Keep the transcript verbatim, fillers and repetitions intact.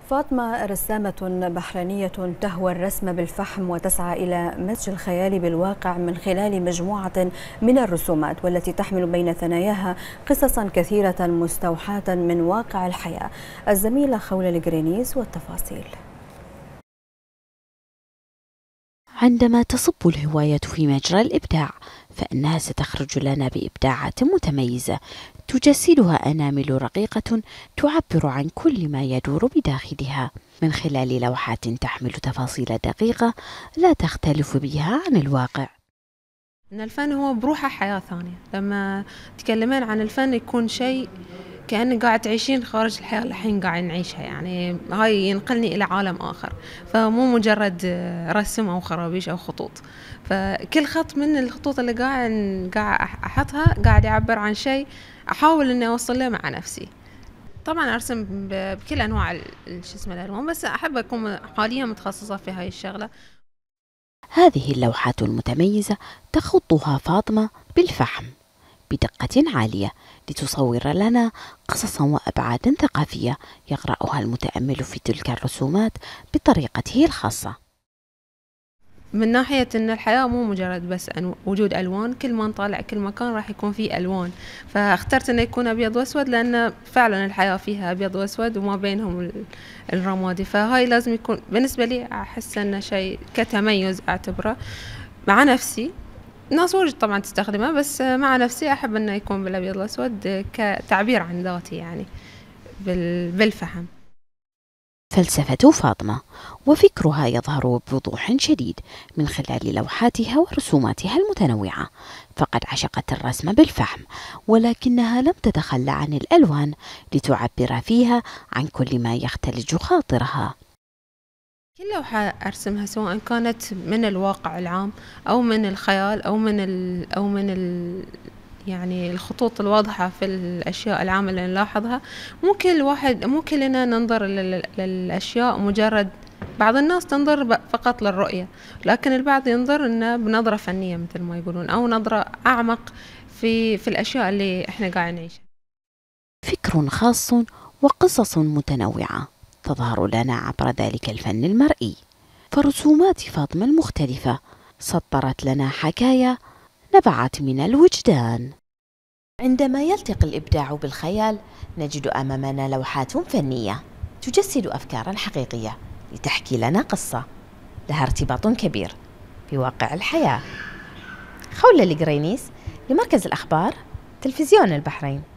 فاطمة رسامة بحرينية تهوى الرسم بالفحم وتسعى إلى مزج الخيال بالواقع من خلال مجموعة من الرسومات، والتي تحمل بين ثناياها قصصا كثيرة مستوحاة من واقع الحياة. الزميلة خولة الجرينيس والتفاصيل. عندما تصب الهواية في مجرى الإبداع فإنها ستخرج لنا بإبداعات متميزة تجسدها أنامل رقيقة تعبر عن كل ما يدور بداخلها من خلال لوحات تحمل تفاصيل دقيقة لا تختلف بها عن الواقع. إن الفن هو بروحه حياة ثانية. لما تكلمين عن الفن يكون شيء كأنك قاعد تعيشين خارج الحياة اللي الحين قاعد نعيشها، يعني هاي ينقلني إلى عالم آخر، فمو مجرد رسم أو خرابيش أو خطوط. فكل خط من الخطوط اللي قاعد قاعد أحطها قاعد يعبر عن شيء أحاول إني أوصل له مع نفسي. طبعا أرسم بكل أنواع شو اسمه الألوان، بس أحب أكون حاليا متخصصة في هاي الشغلة. هذه اللوحات المتميزة تخطها فاطمة بالفحم بدقة عالية لتصور لنا قصصا وأبعادا ثقافية يقرأها المتأمل في تلك الرسومات بطريقته الخاصة. من ناحية إن الحياة مو مجرد بس أن وجود ألوان، كل ما نطالع كل مكان راح يكون فيه ألوان، فاخترت إنه يكون أبيض وأسود لأن فعلا الحياة فيها أبيض وأسود وما بينهم الرمادي، فهاي لازم يكون بالنسبة لي أحس إنه شيء كتميز أعتبره مع نفسي. ناس واجد طبعا تستخدمها، بس مع نفسي أحب إنه يكون بالأبيض والأسود كتعبير عن ذاتي، يعني بالفحم. فلسفة فاطمة وفكرها يظهر بوضوح شديد من خلال لوحاتها ورسوماتها المتنوعة، فقد عشقت الرسم بالفحم ولكنها لم تتخلى عن الألوان لتعبر فيها عن كل ما يختلج خاطرها. كل لوحة أرسمها سواء كانت من الواقع العام أو من الخيال أو من ال أو من ال يعني الخطوط الواضحة في الأشياء العامة اللي نلاحظها، مو كل واحد مو كلنا ننظر للأشياء مجرد، بعض الناس تنظر فقط للرؤية، لكن البعض ينظر إنه بنظرة فنية مثل ما يقولون، أو نظرة أعمق في في الأشياء اللي إحنا قاعد نعيشها. فكر خاص وقصص متنوعة تظهر لنا عبر ذلك الفن المرئي، فرسومات فاطمة المختلفة سطرت لنا حكاية نبعت من الوجدان. عندما يلتقي الإبداع بالخيال نجد أمامنا لوحات فنية تجسد أفكارا حقيقية لتحكي لنا قصة لها ارتباط كبير بواقع الحياة. خولة الجرينيس لمركز الأخبار تلفزيون البحرين.